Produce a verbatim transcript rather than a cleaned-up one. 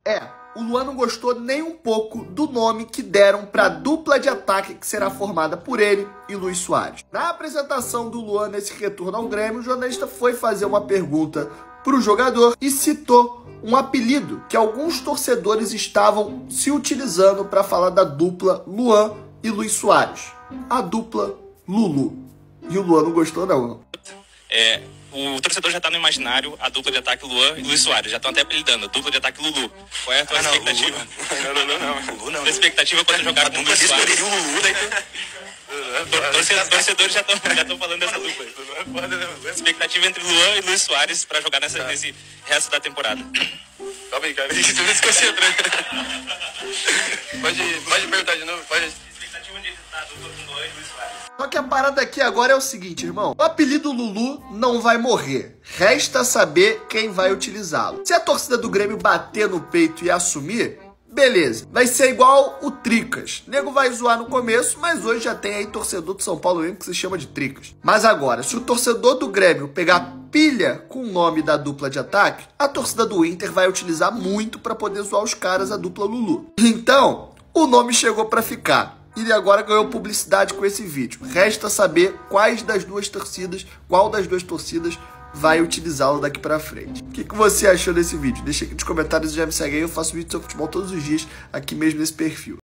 É, o Luan não gostou nem um pouco do nome que deram para a dupla de ataque que será formada por ele e Luis Soares. Na apresentação do Luan nesse retorno ao Grêmio, o jornalista foi fazer uma pergunta para o jogador e citou um apelido que alguns torcedores estavam se utilizando para falar da dupla Luan e Luis Soares. A dupla Lulu. E o Luan não gostou não. É, o torcedor já tá no imaginário, a dupla de ataque Luan e Luis Soares. Já estão até apelidando, dupla de ataque Lulu. Qual é a tua ah, não, expectativa? Lulu, não, não, não, não. Lulu não. A tua expectativa quando jogar com o Luis Soares? O Lulu, daí tu... Torcedores já estão já estão falando dessa dupla. Expectativa entre Luan e Luis Soares para jogar nessa, tá. nesse resto da temporada. Calma aí, cara. Isso não desconcentra. Pode, pode perguntar de novo. Pode. Expectativa de estar dupla com Luan e Luis Soares. Só que a parada aqui agora é o seguinte, irmão. O apelido Lulu não vai morrer. Resta saber quem vai utilizá-lo. Se a torcida do Grêmio bater no peito e assumir, beleza. Vai ser igual o Tricas. O nego vai zoar no começo, mas hoje já tem aí torcedor do São Paulo mesmo que se chama de Tricas. Mas agora, se o torcedor do Grêmio pegar pilha com o nome da dupla de ataque, a torcida do Inter vai utilizar muito para poder zoar os caras, a dupla Lulu. Então, o nome chegou para ficar. E agora ganhou publicidade com esse vídeo. Resta saber quais das duas torcidas, qual das duas torcidas vai utilizá-lo daqui pra frente. O que, que você achou desse vídeo? Deixa aqui nos comentários e já me segue aí. Eu faço vídeo sobre futebol todos os dias, aqui mesmo nesse perfil.